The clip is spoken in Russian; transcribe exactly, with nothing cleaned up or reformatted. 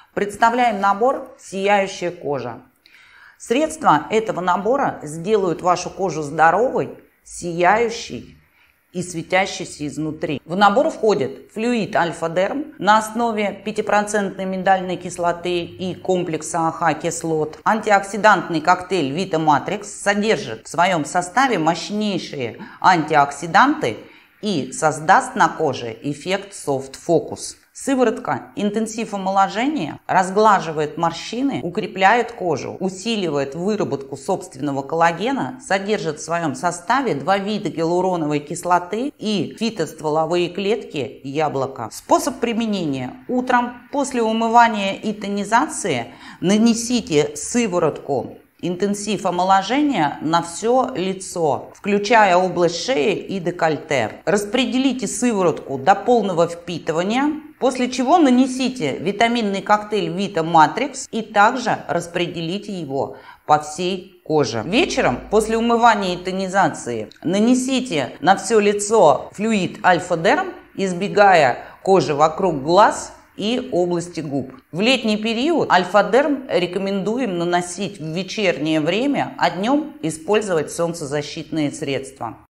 Представляем набор «Сияющая кожа». Средства этого набора сделают вашу кожу здоровой, сияющей и светящейся изнутри. В набор входит флюид Альфа-Дерм на основе пятипроцентной миндальной кислоты и комплекса АХ-кислот. Антиоксидантный коктейль Vita Matrix содержит в своем составе мощнейшие антиоксиданты и создаст на коже эффект Soft Focus. Сыворотка интенсив омоложения разглаживает морщины, укрепляет кожу, усиливает выработку собственного коллагена, содержит в своем составе два вида гиалуроновой кислоты и фитостволовые клетки яблока. Способ применения. Утром после умывания и тонизации нанесите сыворотку интенсив омоложения на все лицо, включая область шеи и декольте. Распределите сыворотку до полного впитывания, после чего нанесите витаминный коктейль Vita Matrix и также распределите его по всей коже. Вечером после умывания и тонизации нанесите на все лицо флюид Альфа-Дерм, избегая кожи вокруг глаз и области губ. В летний период Альфа-Дерм рекомендуем наносить в вечернее время, а днем использовать солнцезащитные средства.